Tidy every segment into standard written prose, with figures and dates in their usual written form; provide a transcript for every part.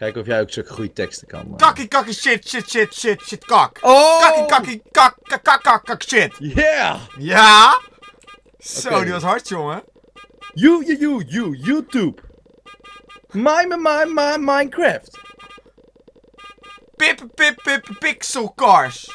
Kijken of jij ook zulke goede teksten kan. Kakkie, kakkie, shit, kak. Oh! Kakkie, kak, shit. Yeah! Ja? Zo, Oké. die was hard, jongen. YouTube. Minecraft. Pixel cars.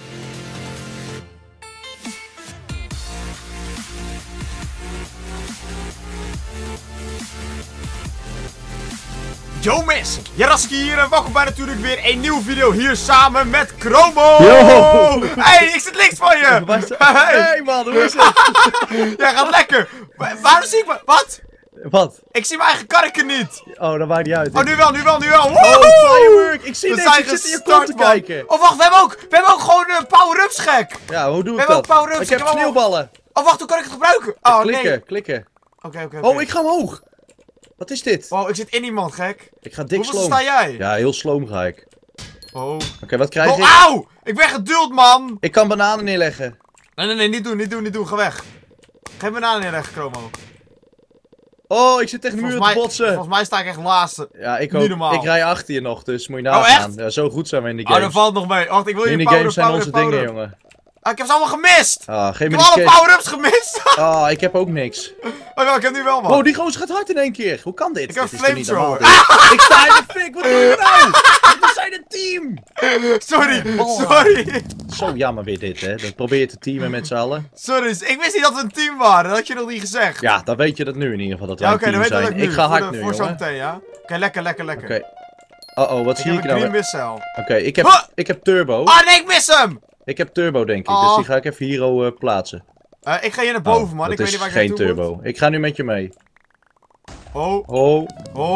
Yo mensen, Jaraski hier en welkom bij natuurlijk weer een nieuwe video hier samen met Chromo! Yo! Hey, ik zit links van je! Hey man, hoe is het? Jij gaat lekker! Waarom zie ik me? Wat? Wat? Ik zie mijn eigen karken niet! Oh, dat maakt niet uit. Oh, nu wel! Oh, Woehoe! firework! Ik zie We niks, zijn ik zit in je gestart, kont te man. kijken. Oh, wacht, we hebben ook gewoon power-ups, gek! Ja, hoe doe We ik hebben dat? ook power-ups. Ik heb Ik heb sneeuwballen. Oh, wacht, hoe kan ik het gebruiken? Oh, Klikken, nee. klikken. Oké. Oh, ik ga omhoog. Wat is dit? Wow, ik zit in iemand, gek. Ik ga dik Hoeveel sloom. sta jij? Ja, heel sloom ga ik. Oh. Oké, wat krijg ik? Oh, auw! Ik ben geduld, man! Ik kan bananen neerleggen. Nee, niet doen. Ga weg. Geen banaan neerleggen, Chromo. Oh, ik zit tegen de muur te botsen. Volgens mij sta ik echt laatste. Ja, ik Niet ook. normaal. Ik rij achter je nog, dus moet je Oh, nagaan. echt? Ja, zo goed zijn we in die Oh, games. dat valt nog mee. Wacht, ik wil je Minigames zijn power onze up. dingen, jongen. Ah, ik heb ze allemaal gemist! Ah, geen Ik heb alle minigames. power-ups gemist! Ah, ik heb ook niks. Oh ja, ik heb nu wel wat. Oh, die gozer gaat hard in één keer. Hoe kan dit? Ik heb Dit is toch niet flamethrower. normaal, dit? Ik sta in de fik, wat doe je nou? We zijn een team! Sorry. Zo jammer weer dit, hè. Dan probeer je te teamen met z'n allen. Sorry, ik wist niet dat we een team waren. Dat had je nog niet gezegd. Ja, dan weet je dat nu in ieder geval, dat wij Ja, een oké, dan team weet ik zijn. dat ook nu. Ik ga hard nu, Voor zo jongen. meteen, ja? Oké, lekker. Oké. Oh, wat Ik zie heb ik een nou? green missile. Oké, Huh! ik heb turbo. Ah, nee, ik mis hem! Ik heb turbo, denk ik. Oh. Dus die ga ik even hier plaatsen. Ik ga hier naar boven, man. Dat Ik weet is niet waar ik geen naartoe turbo. Ik ga nu met je mee. moet. Oh.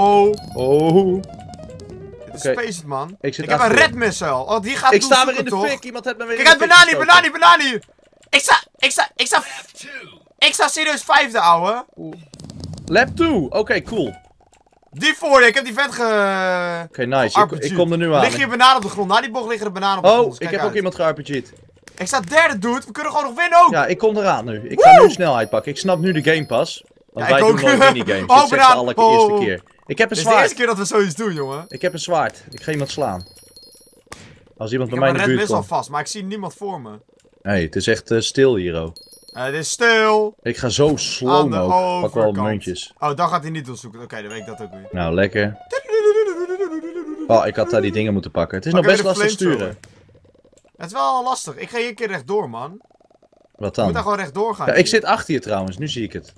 Dit is Oké. spaced, man. Ik zit Ik heb een achter je. red missile. Oh, die gaat Ik sta weer in zoeken, de toch? fik. Iemand heeft me weer Kijk in uit, de fik gestoken. bananie! Ik sta serieus vijfde, ouwe. Lap 2. Oké, cool. Die voor je, ik heb die vent Oké, nice. Ik kom er nu aan. Lig hier bananen op de grond. Na die bocht liggen er bananen op de grond. Oh, dus ik kijk heb uit. ook iemand ge-RPG'd. Ik sta derde, dude. We kunnen gewoon nog winnen ook. Ja, ik kom eraan nu. Ik ga nu snelheid pakken. Ik snap nu de Game Pass. Want Ja, wij ik doen ook. nooit minigames. Oh, Dit zegt de banaan. allereerste Oh. keer. Ik heb een Dit is de eerste zwaard. keer dat we zoiets doen, jongen. Ik heb een zwaard. Ik ga iemand slaan. Als iemand Ik bij heb mij een in red de buurt missile komt. vast, maar ik zie niemand voor me. Hey, het is echt stil hier, oh. Het is stil. Ik ga zo Aan slow de mo. Pak wel overkant. muntjes. Oh, dan gaat hij niet doorzoeken. Oké, dan weet ik dat ook weer. Nou, lekker. Oh, ik had daar die dingen moeten pakken. Het is nog Pak best even de lastig sturen. Het is wel lastig. Ik ga hier een keer rechtdoor, man. Wat Je moet daar dan? gewoon rechtdoor gaan. Ja, ik zit achter je trouwens. Nu zie ik het.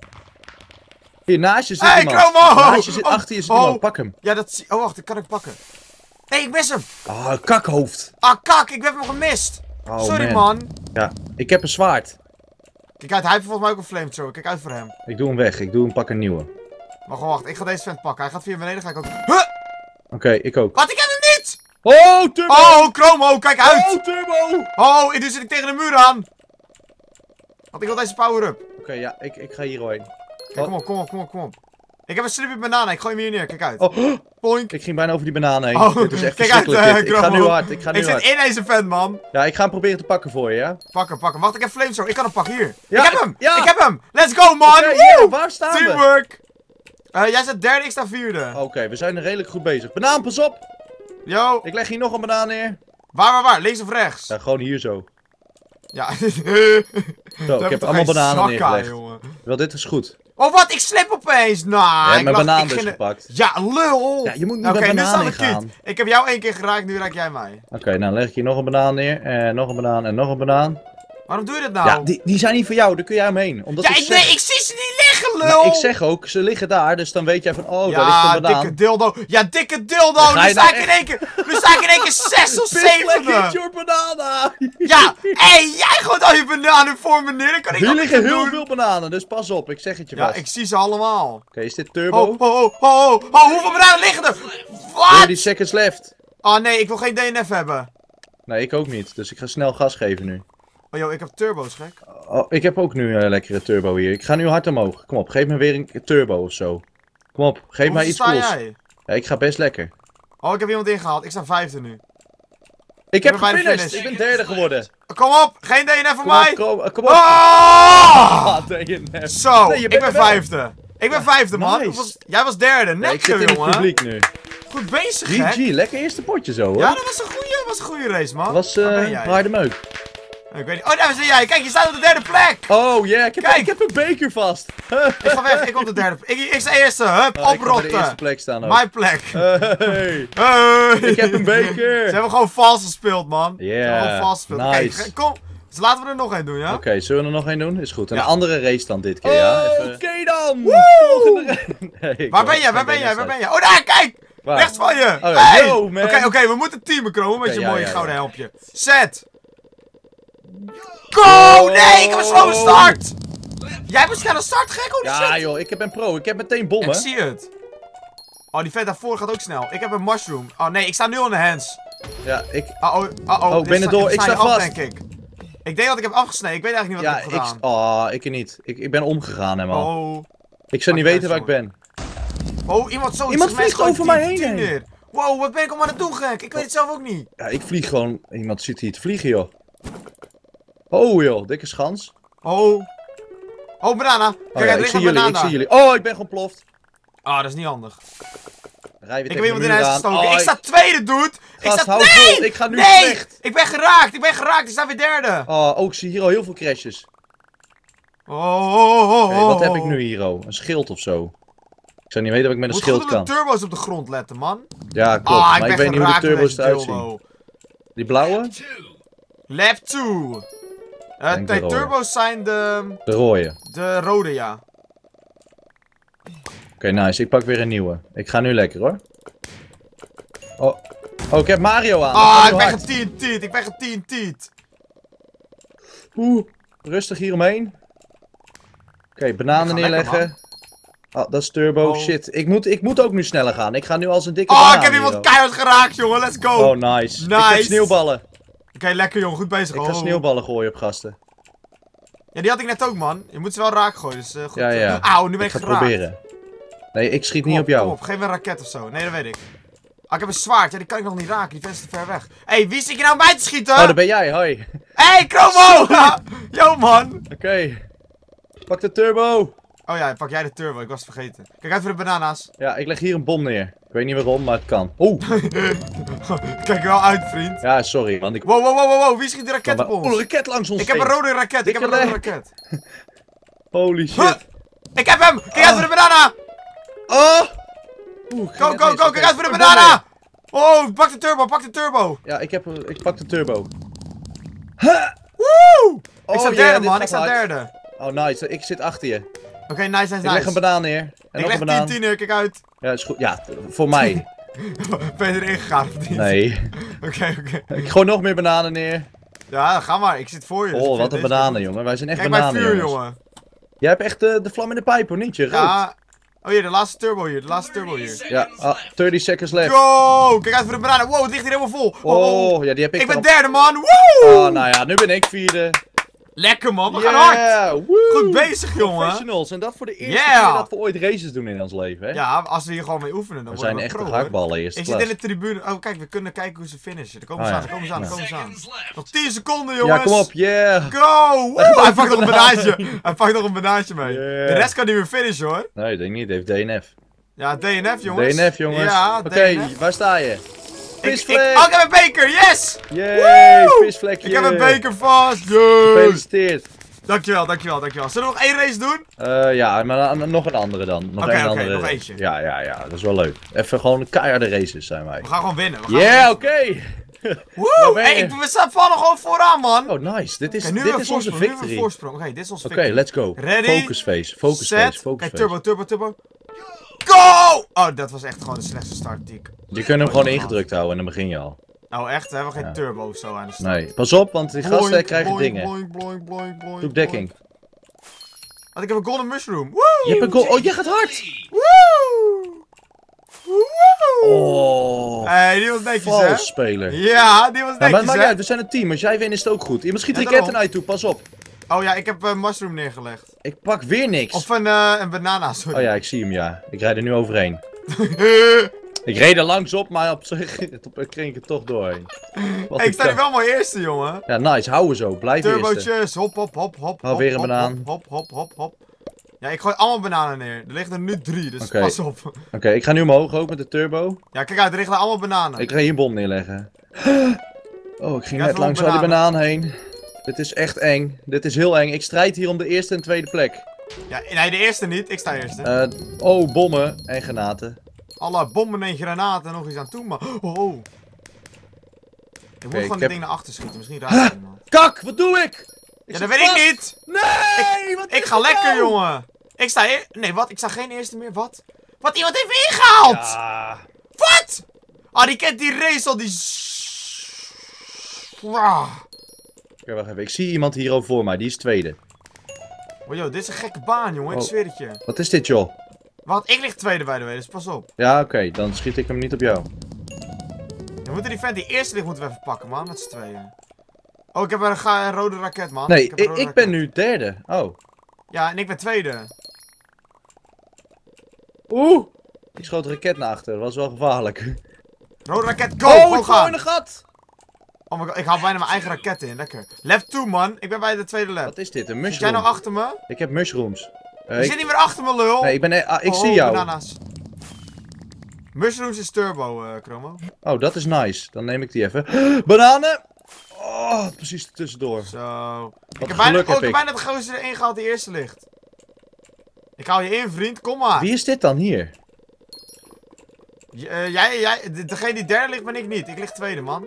Hier, naast je zit Hey, iemand. Chromo! Naast je zit, Oh, achter je zit oh. iemand. Pak hem. Ja, dat zie... Oh, wacht. Dat kan ik pakken. Nee, ik mis hem. Ah, kakhoofd. Ah, kak. Ik heb hem gemist. Oh, Sorry, man. Ja, ik heb een zwaard. Kijk uit. Hij heeft volgens mij ook een flamethrower. Kijk uit voor hem. Ik doe hem weg. Pak een nieuwe. Maar gewoon wacht. Ik ga deze vent pakken. Hij gaat via beneden. Ga ik ook... Huh! Oké, ik ook. Wat? Ik heb hem niet! Oh, turbo! Oh, Chromo. Kijk uit. Oh, turbo! Oh, nu zit ik tegen de muur aan. Want ik wil deze power-up. Oké, ja, ik ga hier heen. Kijk, kom op. Ik heb een slippy banaan. Ik gooi hem hier neer. Kijk uit. Oh, Poink. ik ging bijna over die banaan heen. Oh, Dit is echt kijk uit, verschrikkelijk. Ik ga Chromo. nu hard. Ik Ik zit in deze vent, man. Ja, ik ga hem proberen te pakken voor je, ja? Pakken. Wacht, ik heb flamethrower. Ik kan hem pakken. Hier. Ja, ik heb hem. ja. Ik heb hem. Let's go, man. Oké, Woe! yeah, waar staan we? Teamwork. Jij staat derde. Ik sta vierde. Oké, we zijn er redelijk goed bezig. Banaan, pas op! Yo. Ik leg hier nog een banaan neer. Waar? Links of rechts? Ja, gewoon hier zo. Ja. Zo, ik heb allemaal bananen neergelegd. Wel, dit is goed. Oh, wat? Ik slip opeens. Nou, Ja, ik mijn lag- banaan ik dus ging- gepakt. Ja, lul. Ja, je moet niet Oké, met nu banaan staat in ik gaan. kiet. Ik heb jou 1 keer geraakt, nu raak jij mij. Oké, nou leg ik hier nog een banaan neer. En nog een banaan en nog een banaan. Waarom doe je dat nou? Ja, die zijn niet voor jou, daar kun jij omheen. Omdat Ja, ik zeg... ik zie ze niet liggen, lul. Nou, ik zeg ook, ze liggen daar, dus dan weet jij van, oh, daar ligt Ja, een banaan. dikke dildo. Ja, dikke dildo. ga Nu je sta nou ik in één keer. Nu sta ik in één keer 6 of Pitfleck, 7. hit your banana! Ja, hé, jij gooit al je bananen voor me neer. Dan kan ik Hier dat liggen niet heel doen. veel bananen, dus pas op, ik zeg het je Ja, vast. ik zie ze allemaal. Oké, is dit turbo? Hoeveel bananen liggen er? Wat? 30 seconds left. Oh nee, ik wil geen DNF hebben. Nee, ik ook niet, dus ik ga snel gas geven nu. Oh joh, ik heb turbo's, gek. Oh, ik heb ook nu een lekkere turbo hier. Ik ga nu hard omhoog. Kom op, geef me weer een turbo of zo. Kom op, geef mij iets sta cools. jij? Ja, ik ga best lekker. Oh, ik heb iemand ingehaald. Ik sta 5e nu. Ik heb ben bij de gefinished. finish. Ik ben derde geworden. Kom op, geen DNF voor Kom op, mij. kom op. Ah! Ah, DNF. Zo, Nee, je ik bent ben er wel. 5e. Ik ben 5e, man. Nice. Jij was derde. Nee, ik Netjes, zit in het jongen. publiek nu. Goed bezig, hè? GG, lekker eerste potje zo, hoor. Ja, dat was een goede race, man. Dat was Waar ben jij? harde meuk. Ik weet niet. Oh, daar ben jij. Kijk, je staat op de derde plek. Oh, yeah, ik Kijk. heb een beker vast. Ik ga weg, ik op de derde plek. Ik sta eerste. Hup, Oh, ik ga bij de eerste oprotten. plek staan ook. Mijn plek. Hey, Hey. ik heb een beker. Ze hebben gewoon vals gespeeld, man. Yeah, Ze hebben gewoon vals gespeeld. nice. Oké, kom. Dus laten we er nog één doen, ja? Oké, zullen we er nog één doen? Is goed. Een Ja. andere race dan dit keer, ja? Even... Oké dan! Woe! Volgende race. Waar ben jij? Oh, daar, kijk! Waar? Rechts van je! Oh, Hey! yo, man. Oké, we moeten teamen, Chrome, met Oké, je ja, mooie ja, gouden ja. helmpje. Zet! Go! Nee, ik heb een slome start! Jij hebt een snelle start, gek? Holy Ja shit! joh, ik ben pro. Ik heb meteen bommen. Ik zie het. Oh, die vent daarvoor gaat ook snel. Ik heb een mushroom. Oh nee, ik sta nu aan de hands. Ja, ik... Oh, Oh, ben er door. Ik sta vast. Denk ik. Ik denk dat ik heb afgesneden. Ik weet eigenlijk niet wat Ja, ik heb gedaan. Oh, ik niet. Ik ben omgegaan helemaal. Oh. Ik zou niet Pak weten waar mensen, ik ben. Oh, iemand zo. Iemand vliegt over mij heen. Neer. Wow, wat ben ik allemaal aan het doen, gek? Ik weet het zelf ook niet. Ja, ik vlieg gewoon... Iemand zit hier te vliegen, joh. Oh joh, dikke schans. Oh. Oh, banana. Oh, Kijk, ja, er ik ligt zie een jullie, banana. ik zie jullie. Oh, ik ben gewoon ploft. Ah, dat is niet handig. Rij weer Ik heb tegen iemand de in muur huis aan. gestoken. Oh, Ik sta tweede, dude. Gast, Ik sta... hou Nee! vol. Ik ga nu Nee! slecht. Ik ben geraakt. Ik sta weer derde. Oh, ik zie hier al heel veel crashes. Oh. Oké, wat heb ik nu hier, oh? Een schild of zo? Ik zou niet weten wat ik met een Moet schild goed op kan. de turbo's op de grond letten, man. Ja, klopt. Ah, Maar ik weet niet hoe de turbo's eruit zien. zien. Die blauwe? Lap 2. Denk de Nee, rode. turbo's zijn de De rode. rode, ja. Oké, nice. Ik pak weer een nieuwe. Ik ga nu lekker, hoor. Oh, ik heb Mario aan. Ah, Dat ik gaat ben heel hard. getient. Ik ben getient. Oeh, rustig hieromheen. Oké, bananen Ik ga lekker, neerleggen. Ah, dat is turbo. Oh. Shit. Ik moet ook nu sneller gaan. Ik ga nu als een dikke Oh, banaan ik heb hier, iemand hoor. keihard geraakt, jongen. Let's go. Oh, nice. Ik heb Nice. sneeuwballen. Oké, lekker, jongen. Goed bezig. Ik ga Oh. sneeuwballen gooien op gasten. Ja, die had ik net ook, man. Je moet ze wel raak gooien, dus goed. Ja, ja. Auw, nu ben Ik ik ga geraakt. proberen. Nee, ik schiet Kom niet op jou. Kom op, geef me een raket of zo. Nee, dat weet ik. Ah, ik heb een zwaard. Ja, die kan ik nog niet raken. Die vent is te ver weg. Hé, wie zit je nou bij te schieten? Oh, daar ben jij. Hoi. Hé, Chromo! Yo, man. Oké. Pak de turbo. Oh ja, pak jij de turbo. Ik was het vergeten. Kijk uit voor de banana's. Ja, ik leg hier een bom neer. Ik weet niet waarom, maar het kan. Oeh. Kijk wel uit, vriend. Ja, sorry. Want ik... Wow. Wie schiet de raket op Oh, ons? een raket langs ons Ik heb een heen. rode raket. Ik heb een Dikke rode lek. raket. Holy shit. Huh? Ik heb hem! Kijk uit voor de banana! Oh! Oeh, ging Go, net go, mis. go! Oké, Kijk uit voor de ik ben banana! Oh, pak de turbo, pak de turbo! Ja, ik pak de turbo. Woe! Oh, Ik sta yeah, derde, dit man. gaat Ik sta hard. derde. Oh, nice. Ik zit achter je. Oké, nice. Ik leg een banaan neer. En Ik nog leg een banaan. 10 neer, kijk uit. Ja, is goed. Ja, voor mij. Ben je erin gegaan of niet? Nee. Oké. Ik gooi nog meer bananen neer. Ja, ga maar. Ik zit voor je. dus ik Oh, vind wat een deze bananen, goed. jongen. Wij zijn echt Kijk bij bananen, vuur, jongens. jongen. Jij hebt echt de vlam in de pijp, hoor. Niet je rood. Ja. Oh, hier, de laatste turbo hier. De laatste turbo hier. Ja, 30 seconds left. Go! Kijk uit voor de bananen. Wow, het ligt hier helemaal vol. Oh, ja, die heb ik Ik ben dan- derde, man. Woe! Oh, nou ja, nu ben ik vierde. Lekker, man. We gaan hard. Woe! Goed bezig, jongen. Professionals. En dat voor de eerste Yeah. keer dat we ooit races doen in ons leven, hè? Ja, als we hier gewoon mee oefenen, dan We worden zijn we echt pro, hoor. hakballen eerst. Ik zit in de tribune. Oh, kijk, we kunnen kijken hoe ze finishen. Daar komen Oh, ze ja. aan, daar komen ze aan, daar Ja. komen ze aan. Nog 10 seconden, jongens. Ja, kom op, yeah. Go! Woe! gaat Hij over pakt nog een de banaan. banaantje. Hij pakt nog een banaantje mee. Yeah. De rest kan niet meer finishen, hoor. Nee, ik denk niet. Het heeft DNF. Ja, DNF, jongens. DNF, jongens. Ja, Oké, DNF. waar sta je? Oh, Visvlek! ik heb een beker, yes! Yay, Woe! visvlekje! Ik heb een beker vast, yes! Gefeliciteerd. Dankjewel. Zullen we nog één race doen? Ja, maar nog een andere dan. Nog Oké, een andere. nog eentje. Ja, dat is wel leuk. Even gewoon keiharde races zijn wij. We gaan gewoon winnen. We gaan Yeah, gewoon oké! winnen. Woe! Waar ben Hey, je? we staan vallen gewoon vooraan, man. Oh, nice. Dit is, Oké, nu dit hebben is we onze voorsprong, nu hebben we victory. voorsprong. Oké, dit is onze Oké, victory. let's go. Ready? Focus face, focus Set. face, focus Kijk, face. turbo. Go! Oh, dat was echt gewoon de slechtste start die ik... Je kunt hem gewoon ingedrukt houden en dan begin je al. Nou echt, we hebben geen Ja. turbo of zo aan de start. Nee, pas op, want die gasten Boink, krijgen boink, dingen. boink. Zoek dekking. Want ik heb een golden mushroom. Woe! Je hebt een goal. Oh, jij gaat hard! Woe! Woe! Oh, Hey, die was netjes, hè? vals speler. Ja, die was Nou, maar netjes, het maakt niet hè? uit, we zijn een team. Als jij wint is het ook goed. Iemand schiet Ja, raketten daarom. naar je toe, pas op. Oh ja, ik heb een mushroom neergelegd. Ik pak weer niks. Of een banana, sorry. Oh ja, ik zie hem, ja. Ik rijd er nu overheen. Ik reed er langs op, maar op zich kreeg ik er toch doorheen. Wat Hey, ik een sta nu kak. wel maar eerste, jongen. Ja, nice. Hou we zo. Blijf eerste. Turbootjes, hop. Oh, weer een banaan. Hop. Ja, ik gooi allemaal bananen neer. Er liggen er nu 3, dus Oké. pas op. Oké, ik ga nu omhoog ook met de turbo. Ja, kijk uit, er liggen allemaal bananen. Ik ga hier een bom neerleggen. Oh, ik ging Ja, net veel langs al die bananen. banaan heen. Dit is echt eng. Dit is heel eng. Ik strijd hier om de eerste en tweede plek. Ja, nee, de eerste niet. Ik sta eerste. Oh, bommen en granaten. Alle bommen en granaten nog eens aan toe, man. Oh. Ik moet gewoon dit ding naar achter schieten. Misschien raakt het iemand. Kak, wat doe ik? Ja, dat weet ik niet. Nee, wat Ik is ga dit lekker, nou? jongen. Ik sta nee, wat? Ik sta geen eerste meer. Wat? Wat iemand heeft ingehaald. Ja. Wat? Ah, die kent die race al. Die... Oké, wacht even. Ik zie iemand hier al voor mij. Die is tweede. Oh, joh, dit is een gekke baan, jongen. Ik Oh. zweer het je. Wat is dit, joh? Wat? Ik lig tweede bij de way, dus pas op. Ja, oké. Dan schiet ik hem niet op jou. We moeten die vent die eerste ligt moeten we even pakken, man. Met z'n tweeën. Oh, ik heb een rode raket, man. Nee, heb een rode ik raket. ben nu derde. Oh. Ja, en ik ben tweede. Oeh. Ik schoot een raket naar achter. Dat was wel gevaarlijk. Rode raket, go! Oh, Go ik val gaan! in een gat. Oh my god, ik haal bijna mijn eigen raket in. Lekker. Lab 2, man. Ik ben bij de tweede lab. Wat is dit? Een Zit jij mushroom? nou achter me? Ik heb mushrooms. Je zit niet meer achter me, lul! Nee, ik Oh, zie jou. Bananas. Mushrooms is turbo, Chromo. Oh, dat is nice. Dan neem ik die even. Bananen! Oh, precies ertussendoor. Zo. Ik heb geluk heb bijna ik. de gozer erin gehaald die eerste ligt. Ik haal je in, vriend. Kom maar. Wie is dit dan hier? Degene die derde ligt ben ik niet. Ik lig tweede, man.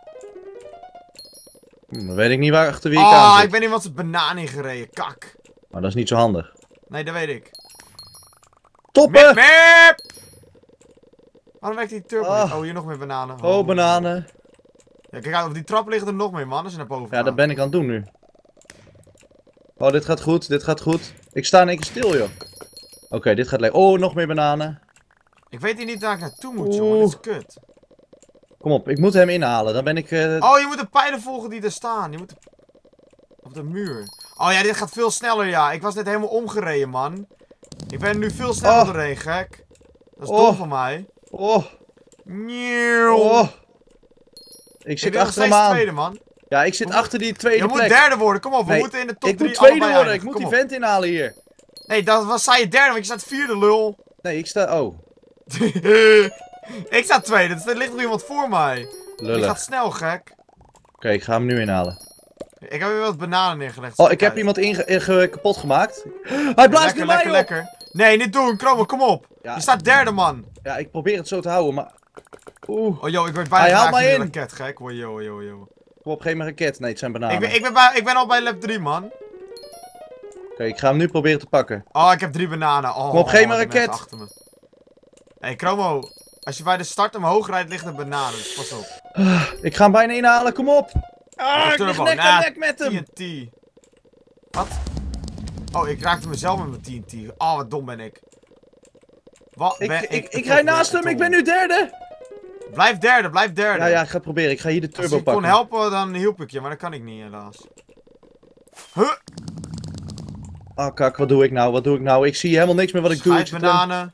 Dan weet ik niet waar achter wie ik Ah, aan ik zit. ben iemand zijn banaan ingereden. Kak. Maar dat is niet zo handig. Nee, dat weet ik. Toppen! Meep! Waarom werkt die turbo Ah. niet? Oh, hier nog meer bananen. Oh, bananen. Ja, kijk uit, op die trap liggen er nog meer, man, als je naar boven Ja, gaat. dat ben ik aan het doen nu. Oh, dit gaat goed, dit gaat goed. Ik sta in één keer stil, joh. Oké, dit gaat lekker. Oh, nog meer bananen. Ik weet hier niet waar ik naartoe moet, jongen. Dit is kut. Kom op, ik moet hem inhalen. Dan ben ik... Oh, je moet de pijlen volgen die er staan. Je moet op de muur. Oh ja, dit gaat veel sneller, ja. Ik was net helemaal omgereden, man. Ik ben nu veel sneller Oh. doorheen, gek. Dat is Oh. dom van mij. Oh, Nieuw. oh. Ik Ik zit ben nog achter hem steeds aan. tweede, man. Ja, ik zit achter die tweede Je moet plek. derde worden, kom op. We Nee, moeten in de top ik 3 moet tweede allebei worden. Ik eindigen. moet Kom die op. vent inhalen hier. Nee, dat was zij je derde, want je staat vierde, lul. Nee, ik sta... Oh, Ik sta tweede, dus er ligt nog iemand voor mij. Die lullig. gaat snel, gek. Oké, ik ga hem nu inhalen. Ik heb weer wat bananen neergelegd. Oh, ik heb iemand kapot gemaakt. Hij blaast Lekker, naar mij lekker, op. lekker. Nee, niet doen, Kromo, kom op. Ja. Je staat derde, man. Ja, ik probeer het zo te houden, maar... Oeh. Oh, joh, ik werd bijna Hij haalt geraakt mij door in. de raket, gek. Oh, yo. Kom op, geen raket. Nee, het zijn bananen. Ik ben al bij lab 3, man. Oké, ik ga hem nu proberen te pakken. Oh, ik heb 3 bananen. Oh, Kom op, geef me die een mensen raket. achter me. Hey, Kromo. Als je bij de start omhoog rijdt, ligt er bananen. Dus pas op. Ik ga hem bijna inhalen, kom op. Ah, ik lig Turbo. nek aan nek met hem. TNT. Wat? Oh, ik raakte mezelf met mijn TNT. Oh, wat dom ben ik. Wat ben Ik rij naast hem, ik ben nu derde. Blijf derde, blijf derde. Ja, ik ga het proberen. Ik ga hier de Als turbo ik kon pakken. helpen, dan hielp ik je, maar dat kan ik niet helaas. Huh? Ah, kak, wat doe ik nou? Wat doe ik nou? Ik zie helemaal niks meer wat ik doe. Ik zit Schijfbananen.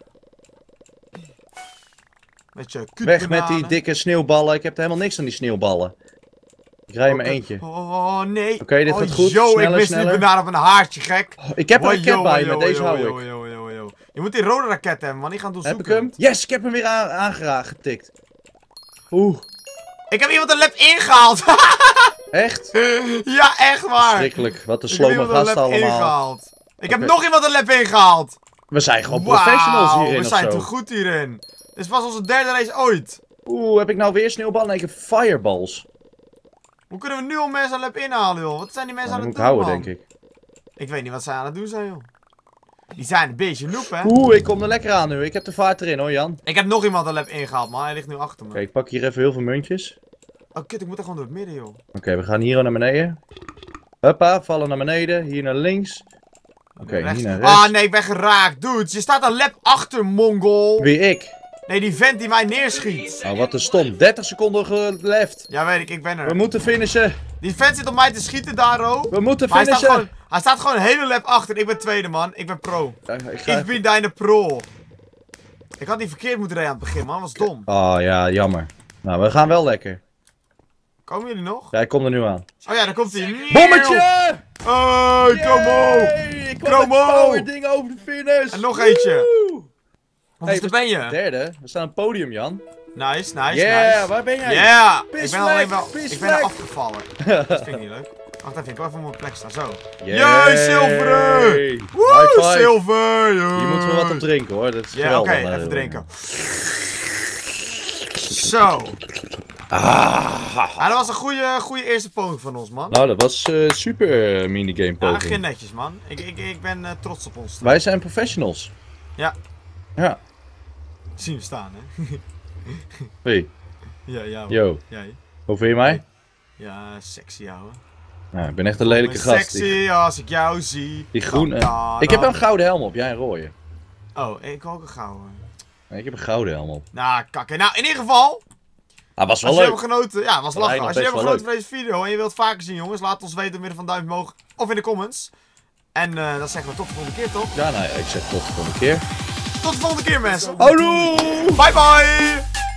Met je weg met die kutbananen. dikke sneeuwballen. Ik heb helemaal niks aan die sneeuwballen. Ik rij in mijn eentje. Oh nee. Oké, dit gaat goed. Yo, Sneller, ik mis sneller. die banaan op een haartje, gek. Oh, ik heb een Oh, raket yo, bij yo, me, deze yo, hou yo, ik. yo. Je moet die rode raket hebben, man. Die gaan doen Heb ik zoeken. hem? Yes, ik heb hem weer aangetikt. Oeh, Ik heb iemand een lab ingehaald. echt? Ja, echt waar. Schrikkelijk, wat een Ik heb slome iemand een gasten lab allemaal. ingehaald. Ik heb Oké. nog iemand een lab ingehaald. We zijn gewoon professionals Wauw, hierin we of zijn zo. te goed hierin. Dit is pas onze derde race ooit. Oeh, heb ik nou weer sneeuwballen? Nee, ik heb fireballs. Hoe kunnen we nu al mensen een lab inhalen, joh? Wat zijn die mensen Nou, dat aan moet het ik doen, houden, man? denk ik. Ik weet niet wat zij aan het doen zijn, joh. Die zijn een beetje noob, hè? Oeh, ik kom er lekker aan nu. Ik heb de vaart erin hoor, Jan. Ik heb nog iemand een lab ingehaald, man. Hij ligt nu achter me. Oké, ik pak hier even heel veel muntjes. Oh, kut, ik moet er gewoon door het midden, joh. Oké, we gaan hier naar beneden. Hoppa, vallen naar beneden. Hier naar links. Oké, Rechts. hier naar rechts. Ah, nee, ik ben geraakt. Dude, je staat een lab achter, mongol. Wie, ik? Nee, die vent die mij neerschiet. Oh, wat een stom. 30 seconden left. Ja, weet ik ben We er. moeten finishen. Die vent zit op mij te schieten, Daro. We moeten Maar finishen. hij staat gewoon een hele lap achter. Ik ben tweede, man. Ik ben pro. Ja, ik ga Ik ben deine pro. Ik had die verkeerd moeten rijden aan het begin, man. Dat was dom. Oh ja, jammer. Nou, we gaan wel lekker. Komen jullie nog? Ja, ik kom er nu aan. Oh ja, daar komt hij. Bommetje! Hey, kom op! Yay! Ik kwam met power ding over de finish. En nog eentje. Woe! Hoeveel ben je? Derde. We staan op het podium, Jan. Nice, nice, Yeah, nice. waar ben jij? Yeah! Ik ben Pisvlek, alleen wel... Ik pisvlek. ben er afgevallen. Dat vind ik niet leuk. Wacht even, ik wil even op mijn plek staan. Zo. Yay, zilveren! Woe, High five. zilver! Hier moeten we wat op drinken hoor. Dat is Ja, geweldig. oké, even drinken. Zo. Dat was een goede eerste poging van ons, man. Nou, dat was super minigame Ja, poging. geen netjes, man. Ik ben trots op ons. Wij zijn professionals. Ja. Ja. Zien we staan, hè? Wie? Ja. Yo. Jij. Hoe vind je mij? Ja, sexy, ouwe. Nou, ik ben echt een lelijke gast. Sexy als ik jou zie. Die groene. Da. Ik heb een gouden helm op, jij een rode. Oh, ik wil ook een gouden. Nee, ik heb een gouden helm op. Nou, kakken. Nou, in ieder geval. Ah, was wel Als je leuk. hebt genoten, ja, was lachen. nog Als je best hebt wel genoten van deze video en je wilt vaker zien, jongens, laat ons weten door middel van duimpje omhoog of in de comments. En dan zeggen we tot de volgende keer, toch? Ja, nou, ik zeg tot de volgende keer. Tot de volgende keer, mensen. Houdoe! Bye bye!